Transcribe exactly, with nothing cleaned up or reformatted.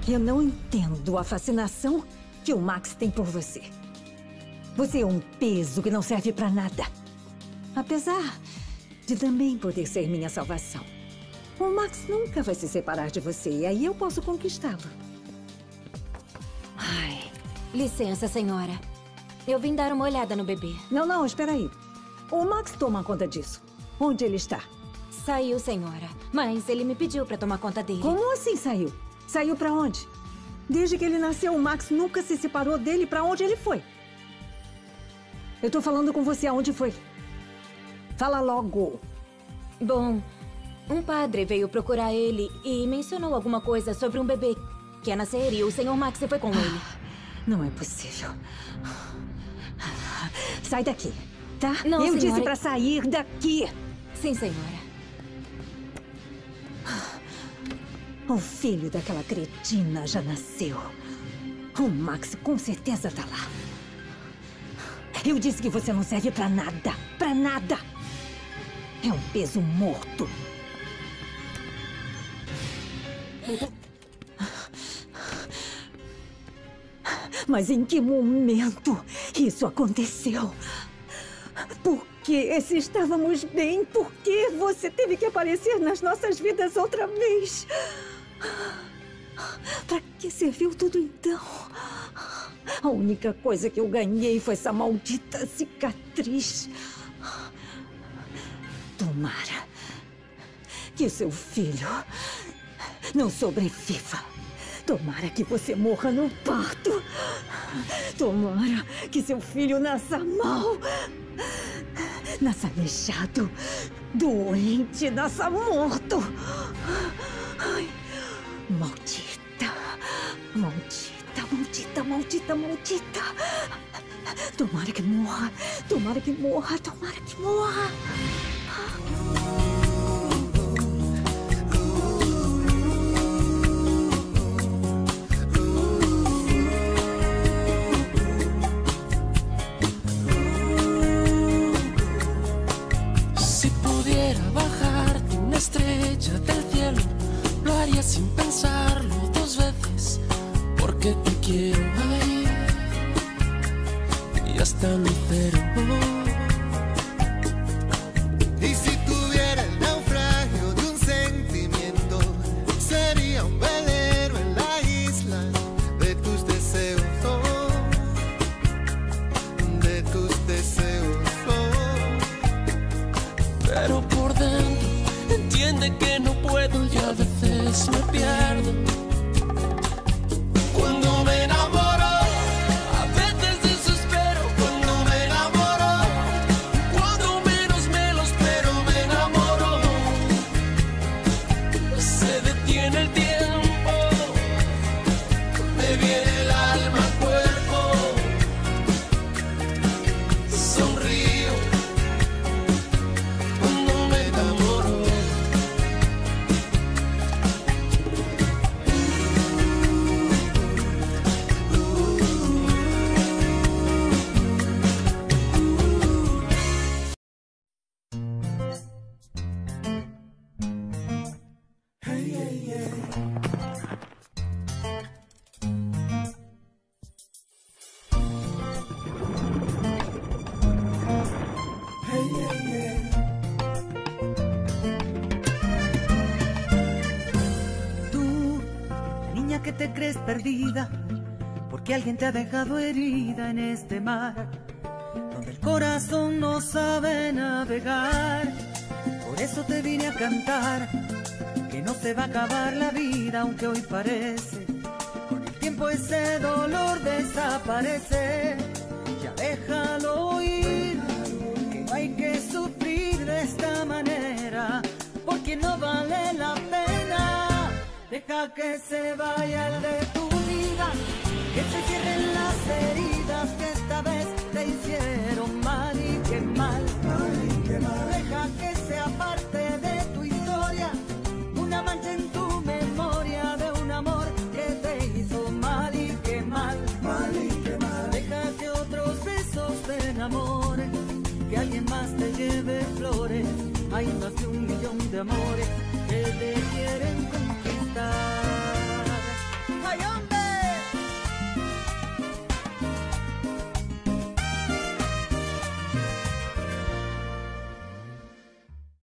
Eu não entendo a fascinação que o Max tem por você. Você é um peso que não serve pra nada. Apesar de também poder ser minha salvação. O Max nunca vai se separar de você e aí eu posso conquistá-lo. Ai, licença, senhora. Eu vim dar uma olhada no bebê. Não, não, espera aí. O Max toma conta disso. Onde ele está? Saiu, senhora. Mas ele me pediu pra tomar conta dele. Como assim saiu? Saiu pra onde? Desde que ele nasceu, o Max nunca se separou dele. Pra onde ele foi? Eu tô falando com você. Aonde foi? Fala logo. Bom, um padre veio procurar ele e mencionou alguma coisa sobre um bebê que ia nascer e o senhor Max foi com ele. Não é possível. Sai daqui, tá? Não, Eu senhora. disse pra sair daqui. Sim, senhora. O filho daquela cretina já nasceu. O Max com certeza tá lá. Eu disse que você não serve pra nada. Pra nada. É um peso morto. Mas em que momento isso aconteceu? Por que, se estávamos bem, por que você teve que aparecer nas nossas vidas outra vez? Para que serviu tudo então? A única coisa que eu ganhei foi essa maldita cicatriz. Tomara que o seu filho não sobreviva. Tomara que você morra no parto. Tomara que seu filho nasça mal. Nasça aleijado, doente, nasça morto. Ai, maldita, maldita, maldita, maldita, maldita. Tomara que morra, tomara que morra, tomara que morra. Estrella del cielo, lo haría sin pensarlo dos veces, porque te quiero ahí y hasta mi cero. Y si tuviera el naufragio de un sentimiento, sería un velero en la isla de tus deseos, oh, de tus deseos, oh. Pero por dentro entiende que no puedo y a veces me pierdo. Cuando me enamoro, a veces desespero. Cuando me enamoro, cuando menos me lo espero, me enamoro. Se detiene el tiempo, me viene el alma al cuerpo. Sonrío cuando me enamoro. Tú, la niña que te crees perdida, porque alguien te ha dejado herida en este mar, donde el corazón no sabe navegar. Por eso te vine a cantar, que no se va a acabar la vida, aunque hoy parece. Con el tiempo ese dolor desaparece. Ya déjalo ir, que no hay que sufrir de esta manera, porque no vale la pena. Deja que se vaya el de tu vida, que se cierren las heridas que esta vez te hicieron mal y qué mal, mal y qué mal. Deja que sea parte de tu historia, una mancha en tu memoria de un amor que te hizo mal y qué mal, mal y qué mal. Deja que otros besos te enamoren, que alguien más te lleve flores. Hay más de un millón de amores que te quieren